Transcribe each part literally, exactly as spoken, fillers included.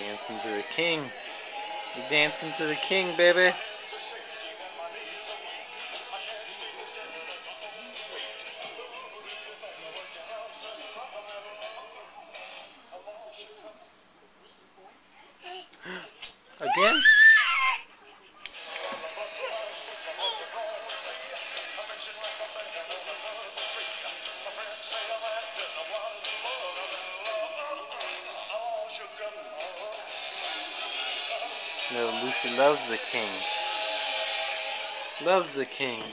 Dancing to the king. You're dancing to the king, baby. Again? No, Lucy loves the king. Loves the king.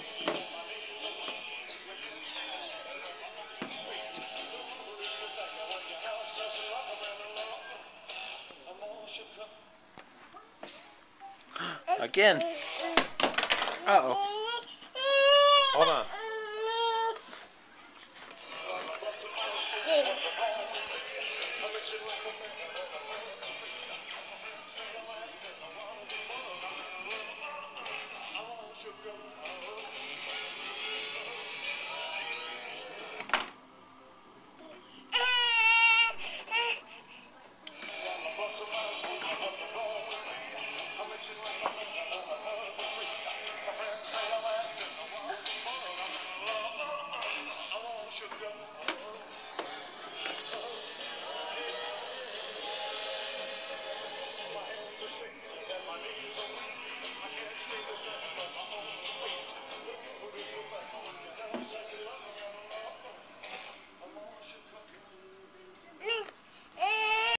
Again. Uh-oh. Hold on.